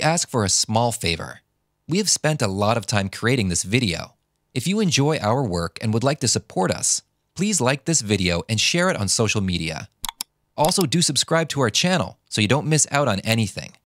ask for a small favor. We have spent a lot of time creating this video. If you enjoy our work and would like to support us, please like this video and share it on social media. Also, do subscribe to our channel so you don't miss out on anything.